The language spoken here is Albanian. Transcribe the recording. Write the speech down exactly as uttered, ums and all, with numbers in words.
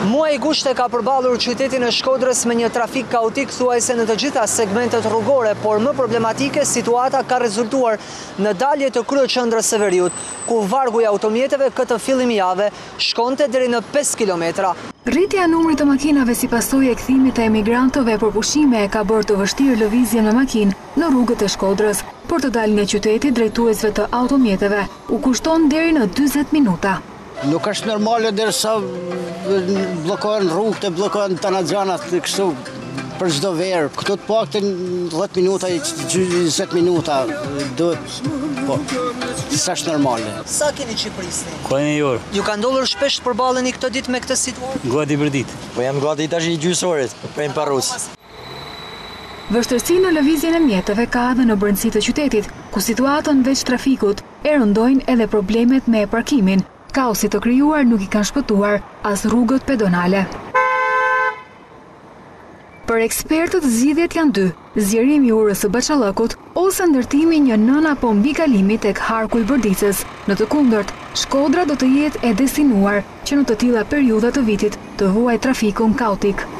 Muaj gushte ka përballur qytetin e Shkodrës me një trafik kaotik thuajse në të gjitha segmentet rrugore, por më problematike situata ka rezultuar në dalje të kryeqendrës së Veriut, ku vargu i automjeteve këtë fillim jave shkonte deri në pesë kilometra. Rritja e numrit të makinave si pasojë e kthimit të emigrantëve për pushime e ka bërë të vështirë lëvizjen me makinë në rrugët e Shkodrës. Për të dalë nga qyteti, drejtuesve të automjeteve u kushton deri në dyzet minuta. Nuk është normale derisa bllokohen rrugët e bllokohen tanaxhanat kështu për çdo verë. Këto të paktën dhjetë minuta, njëzet minuta duhet. Po, s'është normale. Sa keni qiprisni? Ka një orë. Ju ka ndodhur shpesh të përballeni këtë ditë me këtë situatë? Gati për ditë. Po jam gati tash i gjysëorit, prejmë parrus. Vështirësi në lëvizjen e mjeteve ka edhe në brendësi të qytetit, ku situatën veç trafikut e rëndojnë edhe problemet me parkimin. Kaosit të krijuar nuk i kanë shpëtuar as rrugët pedonale. Për ekspertët zgjidhjet janë dy: zgjerimi i urës së Baçallakut ose ndërtimi një nën apo mbikalimi tek harku i Bërdicës. Në të kundërt, Shkodra do të jetë e destinuar që në të tilla periudha të vitit të huaj trafikun kaotik.